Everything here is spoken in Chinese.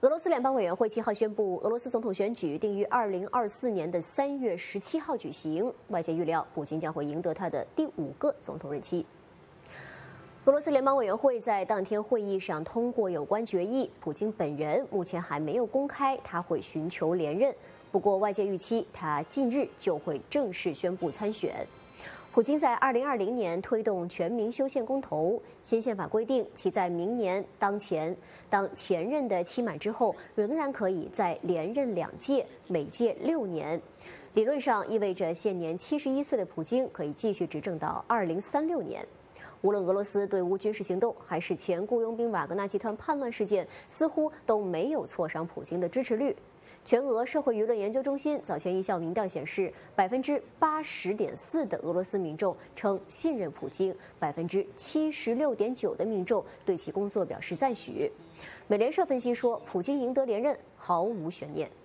俄罗斯联邦委员会7号宣布，俄罗斯总统选举定于2024年的3月17号举行。外界预料，普京将会赢得他的第5个总统任期。俄罗斯联邦委员会在当天会议上通过有关决议，普京本人目前还没有公开他会寻求连任，不过外界预期他近日就会正式宣布参选。普京在2020年推动全民修宪公投，新宪法规定其在明年当前任的期满之后，仍然可以再连任2届，每届6年。理论上意味着现年71岁的普京可以继续执政到2036年。无论俄罗斯对乌军事行动，还是前雇佣兵瓦格纳集团叛乱事件，似乎都没有挫伤普京的支持率。全俄社会舆论研究中心早前一项民调显示，80.4%的俄罗斯民众称信任普京，76.9%的民众对其工作表示赞许。美联社分析说，普京赢得连任毫无悬念。